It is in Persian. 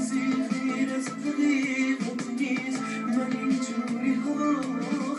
چیزی غیر از حقیقت نیست، من اینجوری ها